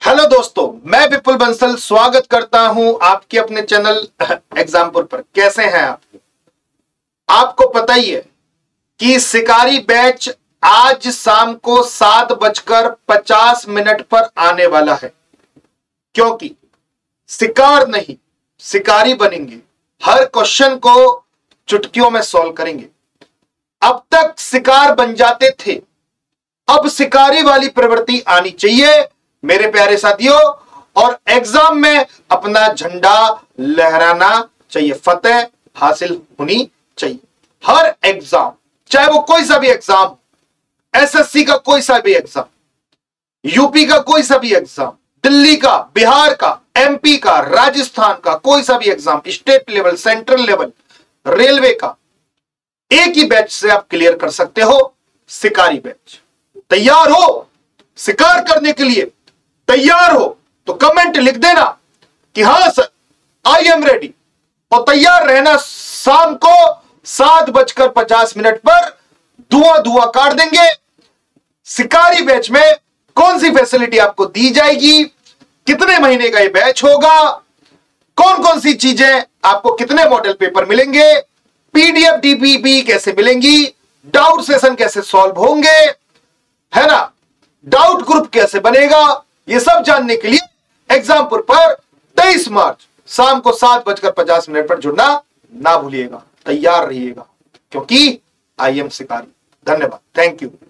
Hello दोस्तों, मैं विपुल बंसल स्वागत करता हूं आपके अपने चैनल एग्जामपुर पर। कैसे हैं आप? आपको पता ही है कि शिकारी बैच आज शाम को 7:50 पर आने वाला है, क्योंकि शिकार नहीं शिकारी बनेंगे। हर क्वेश्चन को चुटकियों में सॉल्व करेंगे। अब तक शिकार बन जाते थे, अब शिकारी वाली प्रवृत्ति आनी चाहिए मेरे प्यारे साथियों, और एग्जाम में अपना झंडा लहराना चाहिए, फतेह हासिल होनी चाहिए। हर एग्जाम, चाहे वो कोई सा भी एग्जाम, एसएससी का कोई सा भी एग्जाम, यूपी का कोई सा भी एग्जाम, दिल्ली का, बिहार का, एमपी का, राजस्थान का कोई सा भी exam, state level, central level, railway का, एक ही बैच से आप क्लियर कर सकते हो, शिकारी बैच। तैयार हो शिकार करने के लिए? तैयार हो तो कमेंट लिख देना कि हां सर आई एम रेडी, और तैयार रहना। शाम को 7:50 पर धुआं काट देंगे। शिकारी बैच में कौन सी फैसिलिटी आपको दी जाएगी, कितने महीने का ये बैच होगा, कौन कौन सी चीजें आपको, कितने मॉडल पेपर मिलेंगे, पीडीएफ डीपीपी कैसे मिलेंगी, डाउट सेशन कैसे सॉल्व होंगे, है ना, डाउट ग्रुप कैसे बनेगा, ये सब जानने के लिए एग्जामपुर पर 23 मार्च शाम को 7:50 पर जुड़ना ना भूलिएगा। तैयार रहिएगा, क्योंकि आई एम शिकारी। धन्यवाद, थैंक यू।